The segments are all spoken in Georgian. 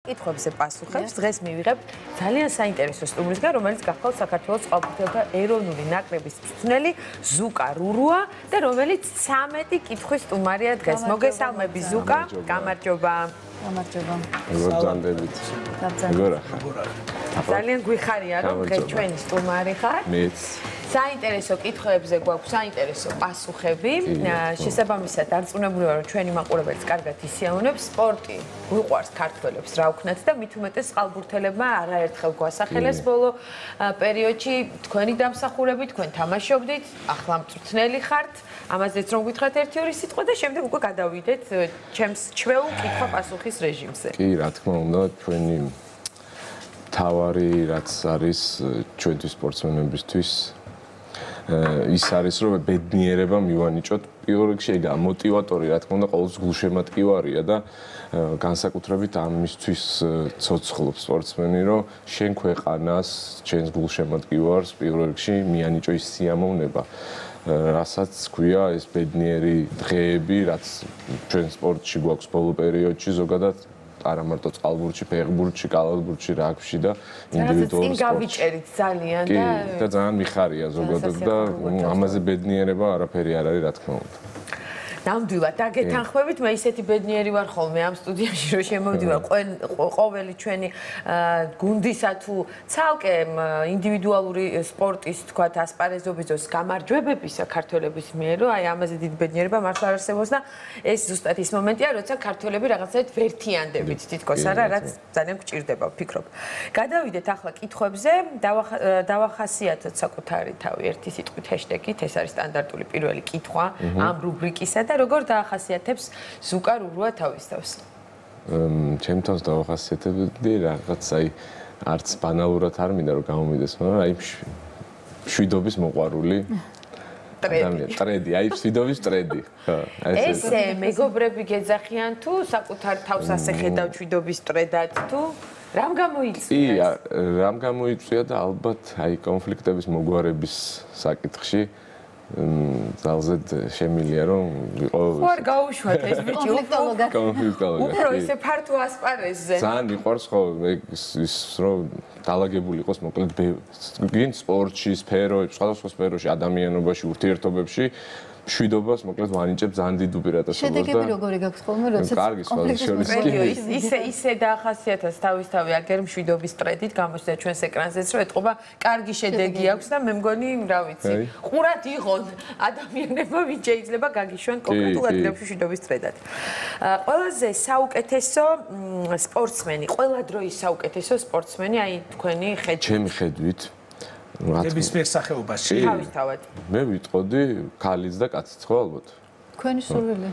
კითხვებზე პასუხებს. დღეს მივიღებთ ძალიან საინტერესო სტუმრისგან, რომელიც გახლავთ საქართველოს წყალბურთელთა ეროვნული ნაკრების მწვრთნელი ზუკა რურუა და რომელიც 13 კითხვის სტუმარია დღეს. მოგესალმები ზუკა, გამარჯობა. გამარჯობა. მოგზანდებით. ძალიან გვიხარია რომ დღეს ჩვენი სტუმარი ხარ. მეც. საინტერესო კითხვებზე გვაქვს საინტერესო პასუხები. შესაბამისად, დარწმუნებული ვარ, რომ ჩვენი მაყურებელიც კარგად ისიამოვნებს სპორტი. გვიყვარს ქართველებს რა ვქნათ და მით უმეტეს წყალბურთელებმა არაერთხელ გვასახელეს ბოლო პერიოდში თქვენი დამსახურებით, თქვენ თამაშობდით, ახლა მწვრთნელი ხართ. ამაზეც რომ გითხრათ 1-2 სიტყვა და შემდეგ უკვე გადავიდეთ ჩემს ჩვეულ კითხვა-პასუხის რეჟიმზე. კი, რა თქმა უნდა, ჩვენი თავარი რაც არის ჩვენთვის სპორტსმენებისთვის ის არის რომ ბედნიერება მივანიჭოთ პირველ რიგში ეგა მოტივატორი რა თქმა უნდა ყოველთვის გულშემატკივარია და განსაკუთრებით ამისთვის ცოცხლობს სპორტსმენი რომ შენ ქვეყანას ჩვენს გულშემატკივარს პირველ რიგში მიანიჭო ის სიამოვნება რასაც ქვია ეს ბედნიერი დღეები რაც ჩვენ სპორტში გვაქვს ბოლო პერიოდში ზოგადად არა მარტო წყალბურთში, ფეხბურთში, კალათბურთში, რაგბიში და ინდივიდუალურ სპორტში. გავიჭერით ძალიან და ძალიან მიხარია ზოგადად და ამაზე ბედნიერება არაფერი არ არის რა თქმა უნდა. ნამდვილად დაგეთანხმებით, მე ისეთი ბედნიერი ვარ ხოლმე ამ სტუდიაში რომ შემოვდივარ ყოველი ჩვენი გუნდისა თუ ცალკე ინდივიდუალური სპორტის თქვათ ასპარეზობის დროს გამარჯვებებისა ქართველების მიერ რომ აი ამაზე დიდი ბედნიერება მართლა არსებობს და ეს ზუსტად ის მომენტია როცა ქართველები რაღაცებით ვერთიანდებით თითქოს არა რაც ძალიან გჭირდება ვფიქრობ. გადავიდეთ ახლა კითხვებზე, დავახასიათოთ საკუთარი თავი ერთი სიტყვით ჰეშტეგით, ეს არის სტანდარტული პირველი კითხვა ამ რუბრიკისა და როგორ დაახასიათებს ზუკა რურუა თავის თავს? ჩემ თავს დავახასიათებდი რაღაც აი არც ბანალურად არ მინდა რომ გამომიდეს, მაგრამ აი მშვიდობის მოყვარული ტრედი, აი მშვიდობის ტრედი. ხო, ესე მეგობრები გეძახიან თუ საკუთარ თავს ასე ხედავ მშვიდობის ტრედად თუ რამ გამოიწვია? რამ გამოიწვია და ალბათ აი კონფლიქტების მოგვარების საკითხში ძალზედ შემილია რომ იყო ხوار გაუშვათ ეს ბიჭი კონფლიქტოლოგია უფრო ისე ფართო ასპარეზზე ძალიან მიყვარს ხო ის რომ დაალაგებული იყოს მოკლედ გინ სპორტში სფეროებში სხვადასხვა სფეროში ადამიანობაში ურთიერთობებში მშვიდობას მოკლედ ვანიჭებ ძალიან დიდ უპირატესობას და შედეგები როგორი გაქვს ხოლმე როცა კონფლიქტი ისე დაახასიათებს თავისთავი აგერ მშვიდობის ტრედით გამოჩნდა ჩვენს ეკრანზეც რომ ეთყობა კარგი შედეგი აქვს და მე მგონი რა ვიცი ყურად იყონ ადამიანებმა ვინც შეიძლება გაგიშვენ კონკრეტულად მშვიდობის ტრედად ყველაზე საუკეთესო სპორტსმენი ყველა დროის საუკეთესო სპორტსმენი აი თქვენი ხედვით ჩემი ხედვით ნებისმიერ სახეობაში თავისთავად მე ვიტყოდი ქალიც და კაციც ხო ალბათ თქვენი სურვილი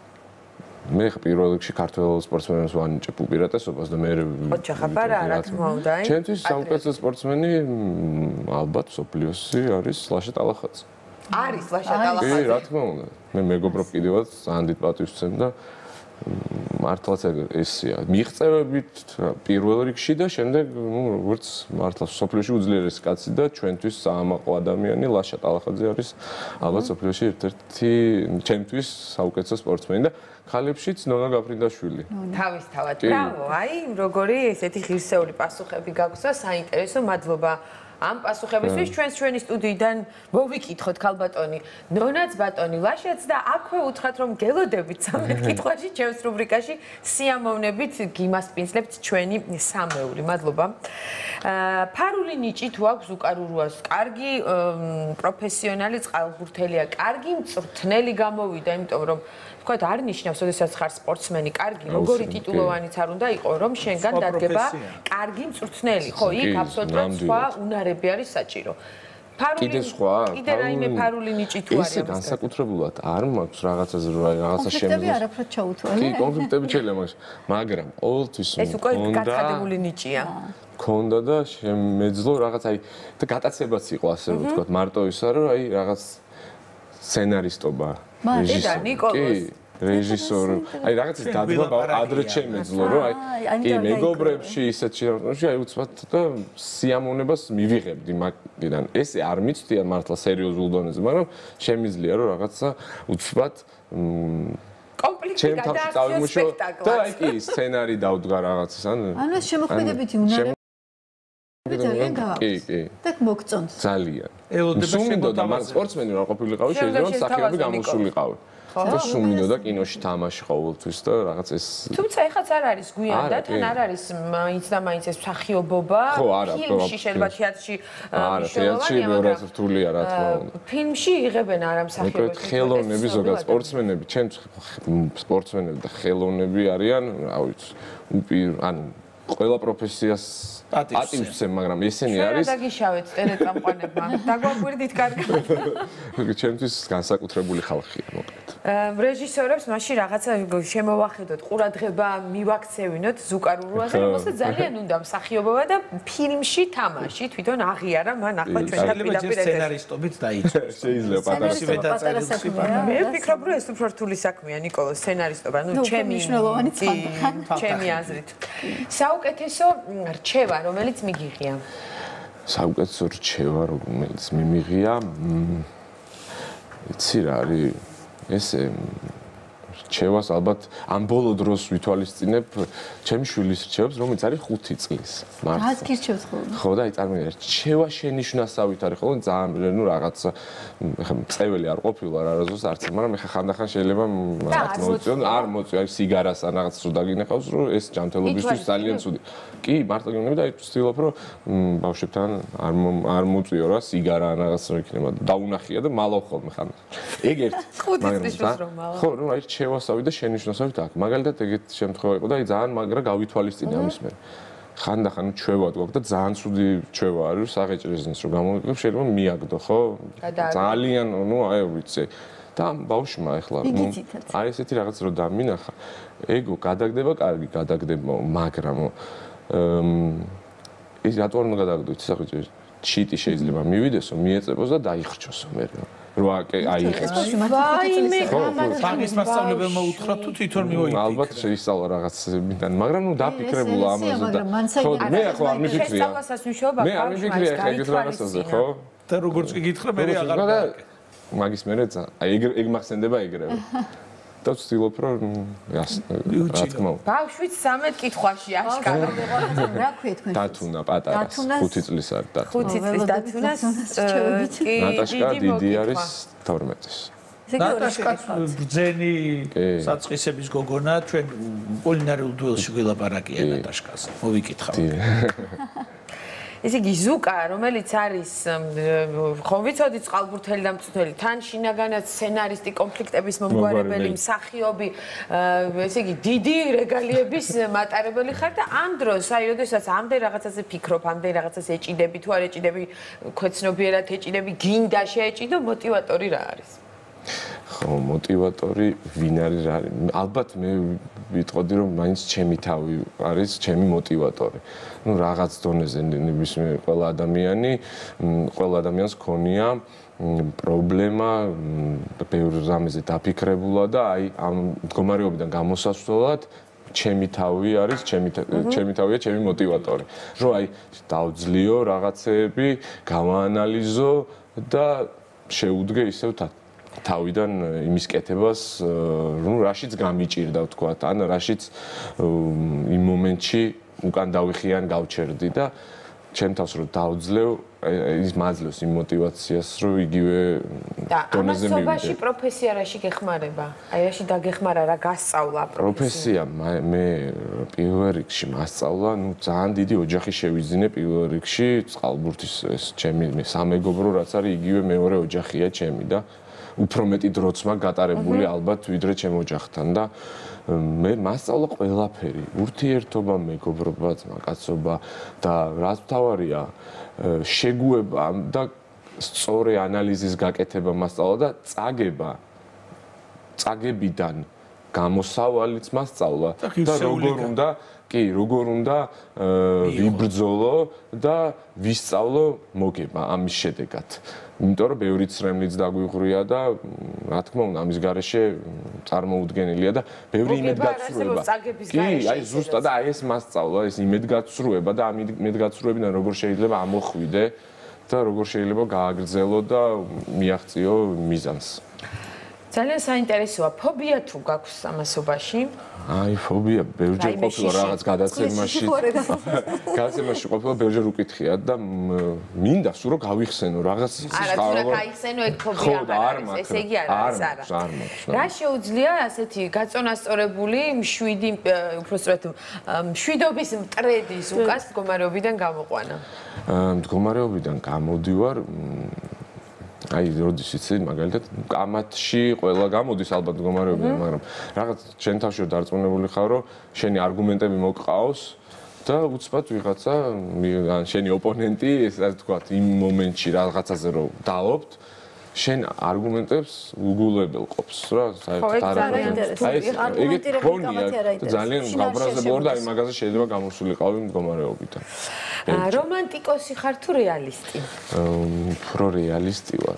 მე პირველ რიგში ქართველ სპორტსმენებს ვანიჭებ უპირატესობას და მე ოჩახაბარა რა თქმა უნდა ჩემთვის საუკეთესო სპორტსმენი ალბათ სოფლიოსი არის ლაშა ტალახაძე არის ლაშა ტალახაძე კი რა თქმა უნდა მე მეგობრობ კიდევაც ძალიან დიდ პატივს ვცემ და მართლაც ესია მიღწევებით პირველ რიგში და შემდეგ როგორც მართლა სოფლიოში უძლიერესი კაცი და ჩვენთვის საამაყო ადამიანი ლაშა ტალახაძე არის ალბათ სოფლიოში ერთ-ერთი ჩემთვის საუკეთესო სპორტსმენი და ხალებშიც ნონა გაფრინდაშვილი თავისთავად ბრავო აი როგორი ესეთი ღირსეული პასუხები გაქვს და საინტერესო მადლობა ამ პასუხებისთვის ჩვენი სტუდიიდან მოვიკითხოთ ქალბატონი ნონაც ბატონი ლაშაც და აქვე უთხრათ რომ გელოდებით 13 კითხვაში ჩემს რუბრიკაში სიამოვნებით გიმასპინძლებთ ჩვენი სამეული მადლობა ფარული ნიჭი თუ აქვს ზუკა რურუას კარგი პროფესიონალი წყალბურთელია კარგი მწვრთნელი გამოვიდა იმიტომ რომ თქვათ არ ნიშნავს როდესაც ხარ სპორტსმენი კარგი როგორი ტიტულოვანიც არ უნდა იყოს რომ შენგან დადგება კარგი მწვრთნელი ხო იქ აბსოლუტურად სხვა უნარები არის საჭირო კიდე სხვა კიდე რაიმე ფარული ნიჭი თუ არის ეს განსაკუთრებულად არ მაქვს რაღაცაზე რაღაცა შემიძლია არაფრად ჩაუთვალე კი კონფლიქტები შეიძლება მაგრამ ყოველთვის ეს უკვე გაცხადებული ნიჭია ქონდა და შემეძლო რაღაც აი და გატაცებაც იყო ასე რომ ვთქვათ მარტო ისა რომ აი რაღაც სცენარისტობა რეჟისორი აი რაღაცის დადგმა ადრე შემეძლო რომ აი კი მეგობრებში ისეთ შეერთებაში აი უცბად და სიამოვნებას მივიღებდი მაგიდან ესე არ მიცდია მართლა სერიოზულ დონეზე მაგრამ შემიძლია რომ რაღაცა უცბად კომპლექტი გადააქციო სპექტაკლად. და კი სცენარი დავდგა რაღაცას ანუ შემოქმედებითი უნარები ძალიან გააქვს. კი. და მოგწონთ. ძალიან. ელოდება სუმინდოდა მაგრამ შემოთავაზება. სპორტსმენი რა ყოფილიყავი შეიძლება მსახიობი გამოსულიყავი. და სუმინდოდა კინოში თამაში ყოველთვის და რაღაც ეს თუმცა ეხაც არ არის გვიან და თან არ არის მაინც და მაინც ეს მსახიობობა ფილმში შეიძლება თეატრში არა თეატრში ბევრად რთულია რა თქმა უნდა ფილმში იღებენ არა მსახიობებს ხელოვნები ზოგადად სპორტსმენები ჩემ სპორტსმენები და ხელოვნები არიან რა ვიცი ანუ ყველა პროფესიას ატივსებ, მაგრამ ესენი არის. შენ დაგიშავეთ წერე-წამყვანებმა. დაგვაგვირდით კარგად. ჩემთვის განსაკუთრებული ხალხია, მოკლედ. რეჟისორებს მაშინ რაღაცა შემოვახედოთ, ყურადღება მივაქცევინოთ ზუკარულაზე, რომელსაც ძალიან უნდა მსახიობობა და ფილმში თამაში, თვითონ აღიარა მან ახლა ჩვენთან პირდაპირ სცენარისტობით დაიწყო. შეიძლება პატარა საქმეა. მე ვფიქრობ, რომ ეს უფრო რთული საქმეა, ნიკოლო, სცენარისტობა, ჩემი აზრით. საუკეთესო რჩევა, რომელიც მიგიღია. საუკეთესო რჩევა, რომელიც მიმიღია, იცი რა არის ესე რჩევას ალბათ ამ ბოლო დროს ვითვალისწინებ ჩემი შვილის რჩევებს, რომელიც არის 5 წლის. რას გირჩევთ ხოლმე? ხო და აი წარმოგიდგენთ, რჩევა შენიშვნასავით არის ხოლმე ძალიან ნუ რაღაც ხა წეველი არ ყოფილა რა რაზოს არც, მაგრამ ხა ხანდახან შეიძლება რაღაც მოწიონ, არ მოწიო, აი სიგარას ან რაღაც სულ დაგინახავს, რომ ეს ჯანმრთელობისთვის ძალიან ცუდი. კი, მარტო გინები და აი ვცდილობ, რომ ბავშვებთან არ მოწიო რა სიგარა ან რაღაც რა იქნება. დაუნახია და მალავ ხოლმე ხან. ეგ ერთი. ხო, ნუ აი რჩევასავით და შენიშვნასავით აქ. მაგალითად ეგეთ შემთხვევა იყო და აი ძალიან მაგრა გავითვალისწინე ამის მერე. ხანდახან ჩვევა გვაქვს და ძალიან ცუდი ჩვევა არის საღეჭრეზინს რომ გამოვიყევ შეიძლება მიაგდო ხო? ძალიან ნუ აი ვიცი. და ბავშვმა ახლა აი ესეთი რაღაც რო დამინახა ეგო გადაგდება კარგი გადაგდება მაგრამ ის რატო არ უნდა გადაგდოთ საღეჭრეზინს ჩიტი შეიძლება მივიდესო მიეწებოს და დაიხრჩოსო მე რო აიღებს ვაიმე ფაგის მასწავლებელმა უთხრა თუ თვითონ მივოიფიქრე ალბათ შეისწავლა რაღაცებიდან მაგრამ ნუ დაფიქრებულა ამაზე და ხო მე ახლა არ მიფიქრია შესწავლასაც ვიშობა მე არ მიფიქრია ახლა ეგეთ რაღაცაზე ხო და როგორც კი გითხრა მე აღარ მაგის მერე აი ეგ მახსენდება ეგრევე და ვცდილობ რომ რა თქმა უნდა ბავშვით 13 კითხვაში აშკარა რა ქვია თქვენ დათუნა პატარას 5 წლის არის დათუნა 5 წლის დათუნას კი ნატაშკა დიდი არის 12-ის ნატაშკაც ბრძენი საწყისების გოგონა ჩვენ კულინარიულ დუელში გველაპარაკია ნატაშკაზე მოვიკითხავ ესე იგი ზუკა, რომელიც არის ხომ ვიცოდი წყალბურთელი და მწვრთნელი, თან შინაგანად სცენარისტი, კონფლიქტების მომგვარებელი, მსახიობი, ესე იგი დიდი რეგალიების მატარებელი ხარ და ამ დროს, აი, როდესაც ამდენ რაღაცაზე ფიქრობ, ამდენ რაღაცას ეჭიდები, თუ არ ეჭიდები, ქვეცნობიერად ეჭიდები, გინდა შეეჭიდო, мотиваტორი რა არის? ხო, мотиваტორი ვინ არის რა არის? ალბათ მე ვიტყოდი რომ მაინც ჩემი თავი არის, ჩემი мотиваტორი. ნუ რაღაც დონეზე ნებისმიერ ყველა ადამიანს ქონია პრობლემა ბევრ რამეზე დაფიქრებულა და აი ამ მდგომარეობიდან გამოსასვლელად ჩემი თავი არის, ჩემი თავია ჩემი мотиваტორი. რომ აი დავძლიო რაღაცეები, გავაანალიზო და შეუდგე ისევ თავიდან იმის კეთებას, ნუ რაშიც გამიჭირდა ვთქვა, ან რაშიც იმ მომენტში უკან დავიხიან გავჩერდი და ჩემთავს რომ დავძლევ ის მაძლევს იმ мотиваციას რომ იგივე დონეზე მივიდე. და ამასობაში პროფესია რაში გეხმარება? აი რაში დაგეხმარა რა გასწავლა პროფესია? მე პირველ რიგში მასწავლა, ნუ ძალიან დიდი ოჯახი შევიძინე პირველ რიგში, წყალბურთის ეს ჩემი სამეგობრო რაც არის იგივე მეორე ოჯახია ჩემი და უფრო მეტი დროც მაგ გატარებული ალბათ ვიდრე ჩემ ოჯახთან და მე მასწავლა ყველაფერი, ურთიერთობა, მეგობრობა, ძმაკაცობა და რაც თავარია შეგუება და სწორი ანალიზის გაკეთება მასწავლა და წაგებიდან გამოსავალიც მასწავლა და როგორ უნდა ვიბრძოლო და ვისწავლო მოგება ამის შედეგად. იმიტომ რომ ბევრი ცრემლიც დაგვიღვრია და რა თქმა უნდა ამის გარეშე წარმოუდგენელია და ბევრი იმედგაცრუება. კი, აი ზუსტად და აი ეს მასწავლა, ეს იმედგაცრუება და ამ იმედგაცრუებიდან როგორ შეიძლება ამოხვიდე და როგორ შეიძლება გააგრძელო და მიაღწიო მიზანს. ძალიან საინტერესოა ფობია თუ გაქვს ამასობაში? აი ფობია ბევრჯერ ყოფილა რაღაც გადაცემაში. გადაცემაში ყოფილა ბევრჯერ უკითხია და მინდა სულ რომ გავიხსენო რაღაც არა თუ რა გაიხსენო ეგ ფობია არ არის ესე იგი არ არის არა. რა შეუძლია ასეთი გაწონასწორებული მშვიდი უბრალოდ მშვიდობის მტრედის უკას მდგომარეობიდან გამოყვანა? მდგომარეობიდან გამოდივარ აი როდის იცი მაგალითად კამათში ყველა გამოდის ალბათ მდგომარეობიდან მაგრამ რაღაც შენ თავში დარწმუნებული ხარ რომ შენი არგუმენტები მოგყავს და უცბად ვიღაცა ან შენი ოპონენტი ესე ვთქვათ იმ მომენტში რაღაცაზე რომ დაობთ შენ არგუმენტებს უგულებელყოფს რა საერთოდ ძალიან გაბრაზებულო და აი მაგაზე შეიძლება გამოსულიყავი მდგომარეობიდან რომანტიკოსი ხარ თუ რეალისტი? უფრო რეალისტი ვარ.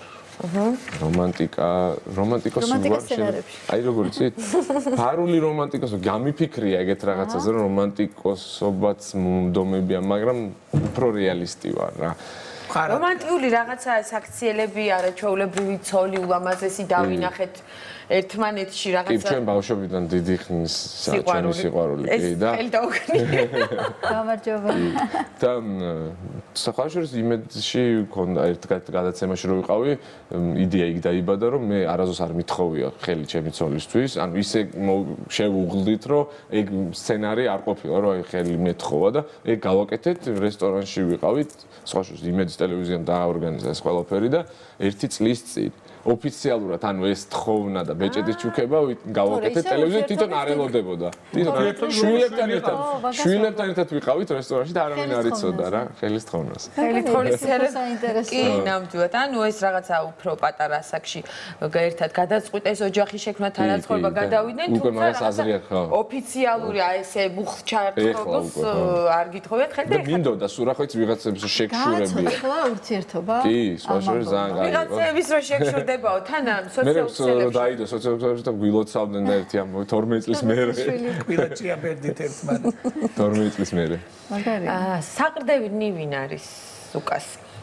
რომანტიკოსი ვარ. აი როგორ იცით? ფარული რომანტიკოსი გამიფიქრია ეგეთ რაღაცაზე რომ რომანტიკოსობაც მომდომებია, მაგრამ უფრო რეალისტი ვარ რა. რომანტიკული რაღაცა საქციელები არაჩვეულებრივი ცოლი ულამაზესი დავინახეთ ერთმანეთში რაღაცა კი ჩვენ ბავშვობიდან დიდი ხნის ჩვენი სიყვარული კი და გამარჯობა და საერთოდ იმედში მქონდა ერთ გადაცემაში რომ ვიყავი იდეა იქ დაიბადა რომ მე არასდროს არ მithოვია ხელი ჩემი ცოლისთვის ანუ ისე შევუღლდით რომ ეგ სცენარი არ ყოფილა რომ აი ხელი მეთხოვა და ეგ გავაკეთეთ რესტორანში ვიყავით სხვაშორის იმედის ტელევიზიამ დააორგანიზა ეს ყველაფერი და ერთი წლის წინ ოფიციალურად ანუ ეს თხოვნა და ბეჭედის ჩუქება გავაკეთეთ ტელევიზიაზე თვითონ არ ელოდებოდა. თვითონ შვილებთან ერთად ვიყავით რესტორანში და არავინ არ იცოდა რა ხელის თხოვნას. ხელის თხოვნის საინტერესოა. კი, ნამდვილად. ანუ ეს რაღაცა უფრო პატარა ასაკში ერთად გადაწყვიტეს ოჯახი შექმნა თანაცხოვრება გადავიდნენ თუმცა ოფიციალური ესე მუხჩარტყობს არ გითხოვეთ ხელ და მინდოდა სურახოიც ვიღაცებს შეკშურები. გააცოცხლა ურთიერთობა? კი, სხვაშორის ძალიან კარგი. ვიღაცების რო შეკშურდებაო თან სოციალურ დაიდო სოციალურ და გვილოცავდნენ და ერთი ამ 12 წლის მერე. კვირაჭია ბერდით ერთმანეთს. 12 წლის მერე. მაგარი. საყრდენი ვინ არის უკას?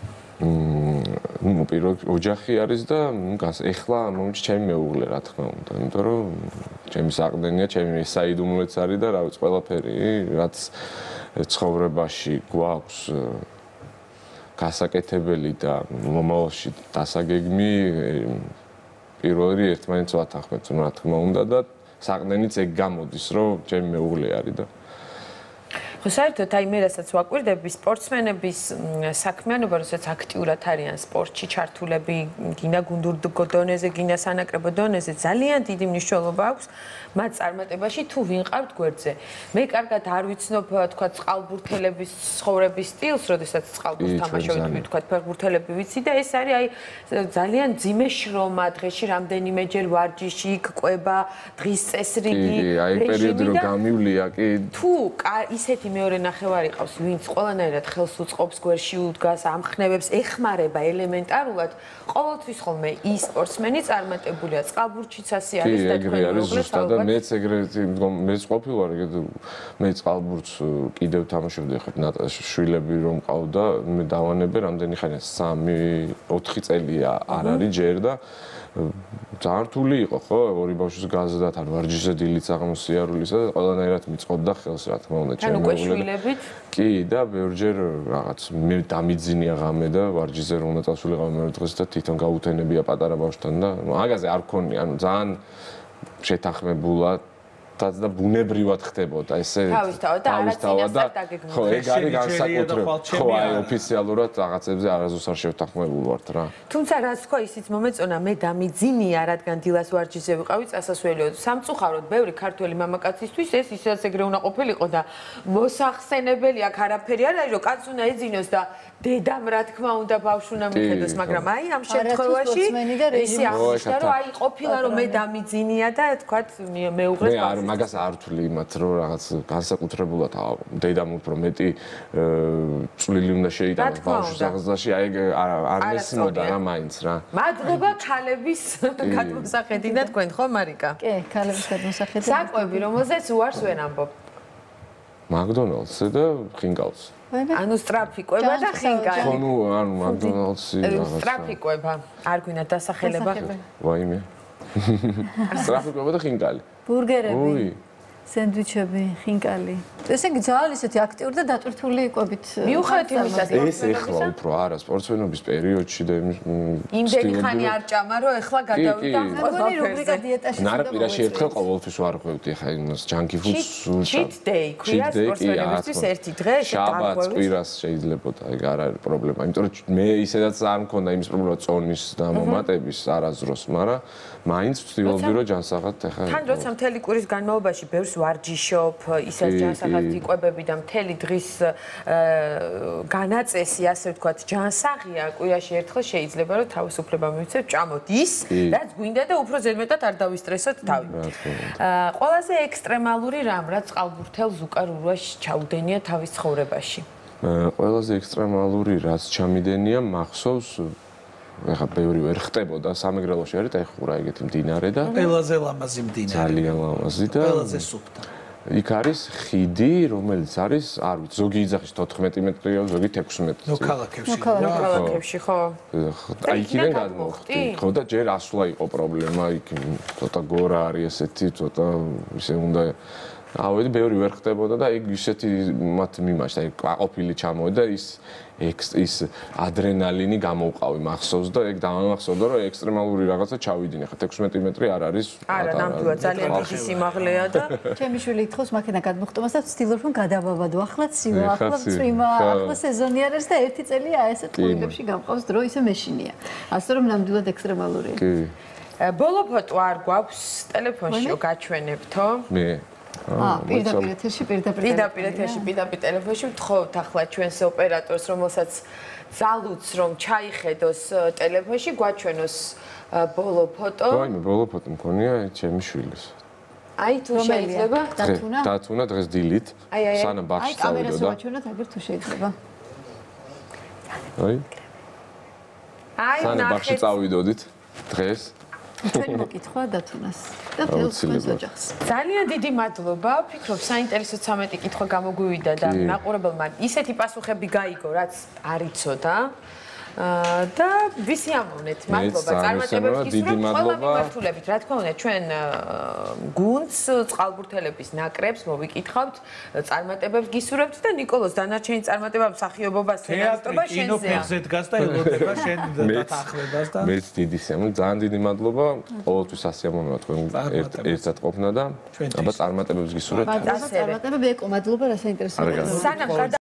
ნუ პირველ ოჯახი არის და ეხლა მომჩ ჩემი მეუღლე რა თქმა უნდა, იმიტომ რომ ჩემი საყრდენია, ჩემი საიდუმლოც არის და რა ვიცი ყველაფერი რაც ცხოვრებაში გვაქვს გასაკეთებელი და მომავალში დასაგეგმი პირველი ერთმანეთს ვათანხმებთ, რა თქმა უნდა და საყრდენიც ეგ გამოდის, რომ ჩემი მეუღლე არის და ხო საერთოდ აი მე რასაც ვაკვირდები სპორტსმენების საქმიანობა, როდესაც აქტიურად არიან სპორტში ჩართულები, გინა გუნდურ დონეზე, გინა სანაკრებო დონეზე, ძალიან დიდი მნიშვნელობა აქვს მათ წარმატებაში თუ ვინ ყავთ გვერდზე. მე კარგად არ ვიცნობ თქვა წყალბურთელების ცხოვრების სტილს, როდესაც წყალბურთს თამაშობთ, თქვა ფეხბურთელები ვიცი და ეს არის აი ძალიან ძიმე შრომა, დღეში რამდენიმეჯერ ვარჯიში, კვება, დღის წესრიგი, აი პერიოდი რომ გამივლია კი თუ ისეთი მეორე ნახევარი ყავს, ვინც ყველანაირად ხელს უწყობს, გვერდში უდგას, ამხნევებს, ეხმარება ელემენტარულად, ყოველთვის ხოლმე ის სპორტსმენი წარმატებულია. წყალბურთშიც ასე არის და თქვენ მოგლეთ მეც ეგრეთ მეც ყოფილვარ მე წყალბურთს კიდევ თამაშობდი ხა შვილები რომ ყავდა მე დავანებე რამდენი ხანია 3-4 წელია არ არის ჯერ და ძალიან რთული იყო ხო ორი ბავშვის გაზრდა თან ვარჯიშზე დილიც აღმოსიარულისა და ყველანაირად მიწყობდა ხელს რა თქმა უნდა ჩემი მოგლებით კი და ბევრჯერ რაღაც მე დამიძინია ღამე და ვარჯიშზე რომ უნდა წასულიყავ მეორე დღეს და თვითონ გაუთენებია პატარა ბავშვთან და მაგაზე არ ქონია ანუ ძალიან შეთანხმებულად და ბუნებრივად ხდებოდა ესე თავისთავად და არაცინასთან დაგეგმოთ. ხო, ეგ არის განსაკუთრებული. ხო, აი ოფიციალურად რაღაცებზე არასდროს არ შევთანხმებულ ვართ რა. თუმცა რაც თქვა ისიც მომეწონა მე დამიძინია რადგან დილას ვარჯიშზე ვიყავი წასასვლელიო. სამწუხაროდ ბევრი ქართველი მამაკაცისთვის ეს ისაც ეგრე უნდა ყოფილიყო და მოსახსენებელი აქ არაფერი არ არის რომ კაც უნდა ეძინოს და დედამ რა თქმა უნდა ბავშვ უნდა მიხედოს, მაგრამ აი ამ შემთხვევაში ესე აღნიშნა რომ აი ყოფილა რომ მე დამიძინია და თქვათ მეუღლეს მაგას არ ვთვლი იმათ რომ რაღაც განსაკუთრებულად დედამ უფრო მეტი წვლილი უნდა შეიტანოს ბავშვის აღზრდაში აი არ მესმოდა რა მაინც რა მადლობა ქალების გადმოსახედი და თქვენ ხო მარიკა კი ქალების გადმოსახედი საკვები რომელზეც უარს ვერ ამბობ მაკდონალდსზე და ხინკალს ანუ სტრაფი კვება და ხინკალი ხო ნუ ანუ მაკდონალდსი სტრაფი კვება არ გვინდა დასახელება ვაიმე სწრაფი კვება და ხინკალი. ბურგერები, სენდვიჩები, ხინკალი. ესე იგი ძალიან ისეთი აქტიური და დატვირთული კვებით. მიუხედავად იმისა, ეს ეხლა უფრო არა სპორტსმენობის პერიოდში და იმდენი ხანი არ ჭამა, რომ ეხლა გადავიდა მეგონი რუბრიკა დიეტაში ნარა პირაში ერთხელ ყოველთვის ვარ ხვევდი ხა იმას ჯანკი ფუდს cheat day ქვია სპორტსმენებისთვის ერთი დღე შაბათს კვირას შეიძლება ეგ არ არის პრობლემა იმიტომ რომ მე ისედაც არ მქონდა იმის პრობლემა წონის და მომატების არაზროს მაგრამ მაინც ვცდილობდი რომ ჯანსაღად ეხა თან როცა მთელი კვირის განმავლობაში ბევრს ვარჯიშობ ისევ ჯანსაღად იკვებები და მთელი დღის განაწესი ასე ვთქვათ ჯანსაღია კვირაში ერთხელ შეიძლება რომ თავისუფლება მივცეთ ჭამოთ ის რაც გვინდა და უფრო ზედმეტად არ დავისტრესოთ თავი ყველაზე ექსტრემალური რამ რაც წყალბურთელს უკან ურვაში ჩაუდენია თავის ცხოვრებაში ყველაზე ექსტრემალური რაც ჩამიდენია მახსოვს ეხა ბევრი ვერ ხტებოდა სამეგრელოში არის და ეხურა ეგეთი მდინარე და ყველაზე ლამაზი მდინარე ძალიან ლამაზი და ყველაზე სუფთა იქ არის ხიდი რომელიც არის არ ვიცი ზოგი იძახის 14 მეტრია ზოგი 16 ნუ ქალაქებში ქალაქებში ხო აი იქიდან გადმოვხდი ხო და ჯერ ასვლა იყო პრობლემა იქ ცოტა გორა არის ესეთი ცოტა ისე უნდა ავედი ბევრი ვერ ხტებოდა და ეგ ისეთი მათ მიმაჩნდა აი ყოფილი ჩამოვიდა ის ადრენალინი გამოვყავი მახსოვს და ეგ დამახსოვდა რომ ექსტრემალური რაღაცა ჩავიდინე ხა 16 მეტრი არ არის არა ნამდვილად ძალიან დიდი სიმაღლეა და ჩემი შვილი ითხოვს მაქენა გადმოხტომას და ვცდილობ რომ გადავაბადო ახლა ცივა ახლა წვიმა ახლა სეზონი არის და ერთი წელია ესეთ ყურებში გამყავს დრო ისე მეშინია ასე რომ ნამდვილად ექსტრემალურია კი ბოლო ფოტო არ გვაქვს ტელეფონში გაჩვენებთო მე პირდაპირ ეთერში პირდაპირ ტელეფონში ვთხოვთ ახლა ჩვენს ოპერატორს რომელსაც ძალუც რომ ჩაიხედოს ტელეფონში გვაჩვენოს ბოლო ფოტო ვაიმე ბოლო ფოტო მქონია ჩემი შვილის აი თუ შეიძლება დათუნა დღეს დილით სანამ ბაღში წავიდოდა აი კამერას ვაჩვენოთ აგერ თუ შეიძლება სანამ ბაღში წავიდოდით დღეს ჩვენი მოკითხვა დათუნას და თელს ოჯახს. ძალიან დიდი მადლობა. ვფიქრობ, საინტერესო 13 კითხვა გამოგვივიდა და მაყურებელმა ისეთი პასუხები გაიგო, რაც არ იცოდა. და ვისი ამოვნეთ, მადლობა წარმატებებს გისურვებთ ყველა მიმართულებით. რა თქმა უნდა, ჩვენ გუნდს წყალბურთელების ნაკრებს მოვიკითხავთ, წარმატებებს გისურვებთ და ნიკოლოზ დანარჩენი წარმატება მსახიობობას თეატრი კინოფეხზე დგას და ელოდება შენ დათანხმებას და მეც დიდი სიამოვნებით, ძალიან დიდი მადლობა. ყოველთვის ასიამოვნებაა თქვენ ერთად ყოფნა და აბა წარმატებებს გისურვებთ. წარმატებები ეკო, მადლობა რა საინტერესოა. სანამ